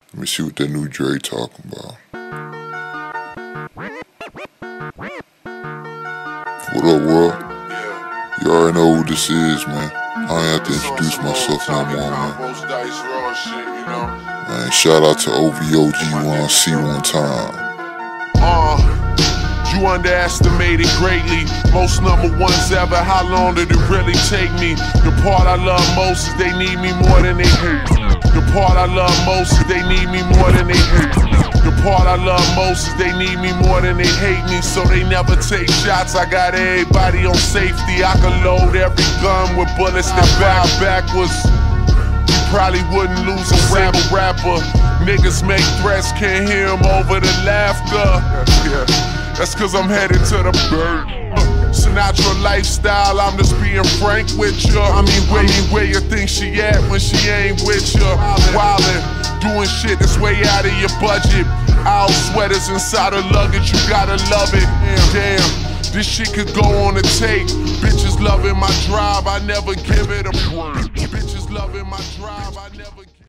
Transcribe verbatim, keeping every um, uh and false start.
Let me see what that new Dre talking about. What up, world? You already know who this is, man. I ain't have to introduce myself no more, man. Man, shout out to O V O G one C one time. Uh, you underestimated greatly. Most number ones ever. How long did it really take me? The part I love most is they need me more than they hate. The part I love most is they need me more than they hate. The part I love most is they need me more than they hate me. So they never take shots. I got everybody on safety. I can load every gun with bullets that bow backwards. You probably wouldn't lose a single rapper. Niggas make threats, can't hear them over the laughter. Yeah, that's cause I'm headed to the bird. Sinatra lifestyle, I'm just being frank with ya. I mean, where you, where you think she at when she ain't with ya? Wildin', doing shit that's way out of your budget. Owl sweaters inside her luggage, you gotta love it. Damn, this shit could go on a tape. Bitches loving my drive, I never give it a break. Bitches loving my drive, I never